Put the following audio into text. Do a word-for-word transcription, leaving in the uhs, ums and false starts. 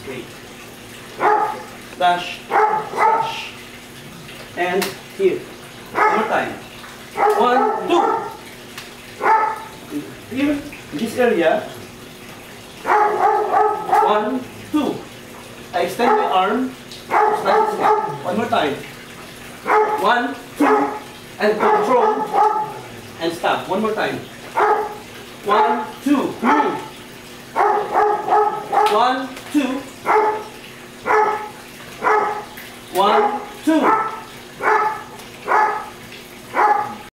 Okay. Slash, slash. And here. One more time. One, two. Here, in this area. One, two. I extend my arm. Slash, slash. One more time. One, two. And control. And stop. One more time. One, two. One, two.